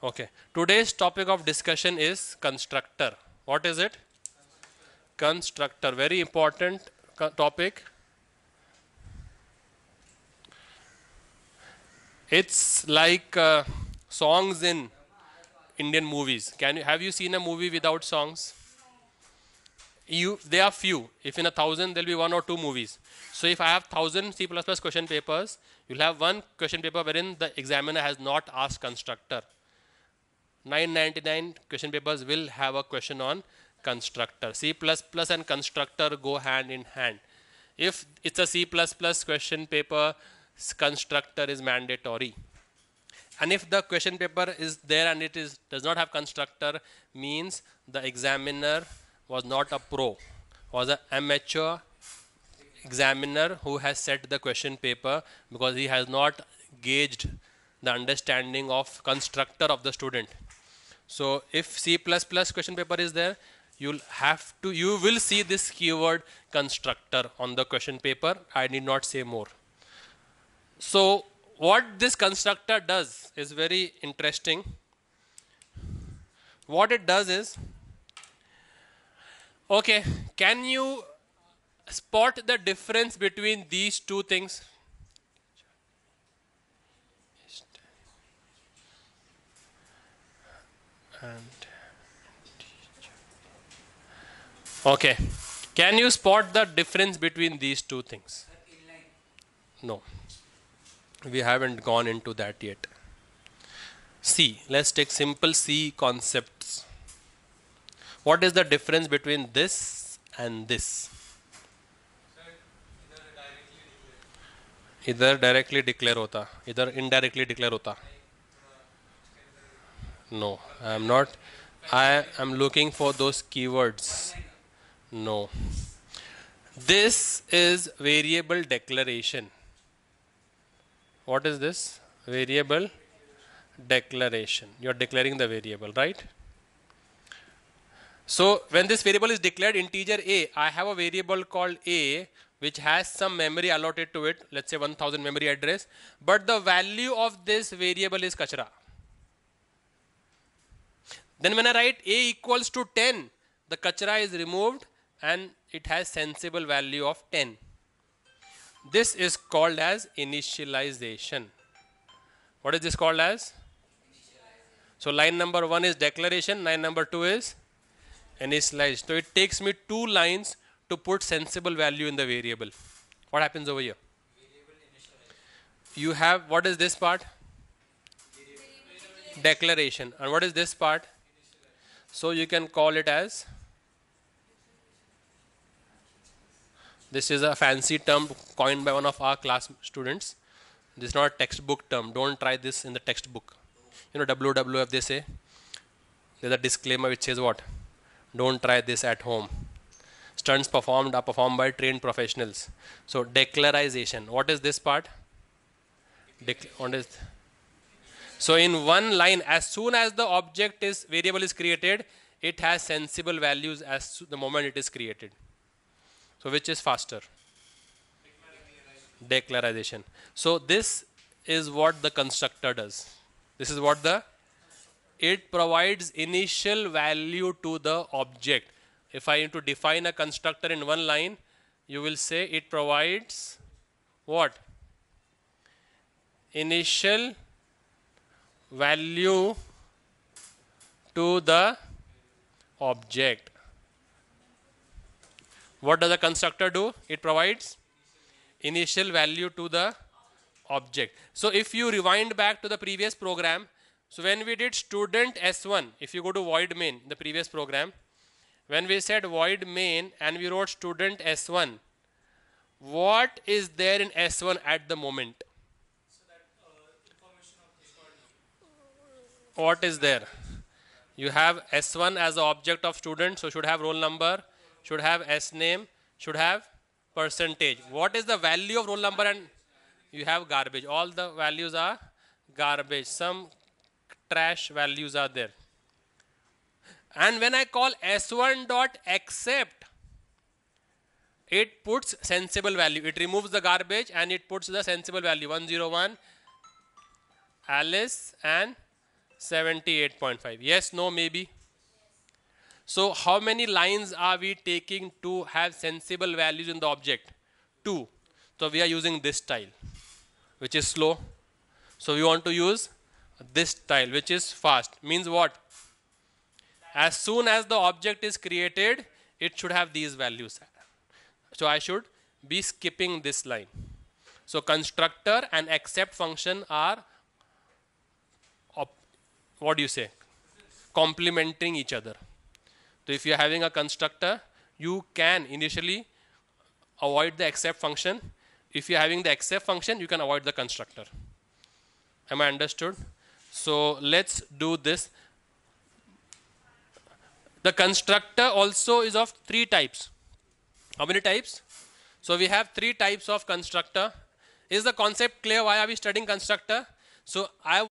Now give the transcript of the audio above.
Okay. Today's topic of discussion is constructor. What is it? Constructor. Very important topic. It's like songs in Indian movies. Have you seen a movie without songs? They are few. If in 1,000 there'll be one or two movies. So if I have 1,000 C++ question papers, you'll have one question paper wherein the examiner has not asked constructor. 999 question papers will have a question on constructor. C++ and constructor go hand in hand. If it's a C++ question paper, constructor is mandatory. And if the question paper is there and does not have constructor, means the examiner was not a pro, was an amateur examiner who has set the question paper because he has not gauged the understanding of constructor of the student. So if C++ question paper is there, you will see this keyword constructor on the question paper. I need not say more. So what this constructor does is very interesting. What it does is, okay, can you spot the difference between these two things? Okay, can you spot the difference between these two things? No, we haven't gone into that yet. C, let's take simple C concepts. What is the difference between this and this? Either directly declare hota, either indirectly declare hota. No, I am not. I am looking for those keywords. No. This is variable declaration. What is this? Variable declaration. You are declaring the variable, right? So when this variable is declared integer a, I have a variable called a which has some memory allotted to it, let's say 1000 memory address, but the value of this variable is kachra. Then when I write a equals to 10, the kachra is removed and it has sensible value of 10. This is called as initialization. What is this called as? So line number 1 is declaration, line number 2 is initialized. So it takes me 2 lines to put sensible value in the variable. What happens over here? You have, what is this part? Declaration. And what is this part? So you can call it as, this is a fancy term coined by one of our class students. This is not a textbook term. Don't try this in the textbook. You know, WWF they say. There's a disclaimer which says what? Don't try this at home. Stunts performed are performed by trained professionals. So declarization. What is this part? So in one line, as soon as the variable is created, it has sensible values as the moment it is created. So which is faster? Declarization. So this is what the constructor does. This is what it provides initial value to the object. If I need to define a constructor in one line, you will say it provides what? Initial value to the object. What does the constructor do? It provides initial value to the object. So if you rewind back to the previous program, so when we did student S1, if you go to void main, the previous program, when we said void main and we wrote student S1, what is there in S1 at the moment? What is there? You have S1 as the object of student, so should have roll number, should have S name, should have percentage. What is the value of roll number? And you have garbage. All the values are garbage. Some trash values are there. And when I call S1.accept, it puts sensible value. It removes the garbage and it puts the sensible value 101 Alice and 78.5. Yes, no, maybe. So how many lines are we taking to have sensible values in the object? 2. So we are using this style, which is slow. So we want to use this style, which is fast. Means what? As soon as the object is created, it should have these values. So I should be skipping this line. So constructor and accept function are, what do you say, complementing each other. So if you are having a constructor, you can initially avoid the accept function. If you are having the accept function, you can avoid the constructor. Am I understood? So let's do this. The constructor also is of 3 types. How many types? So we have 3 types of constructor. Is the concept clear? Why are we studying constructor? So I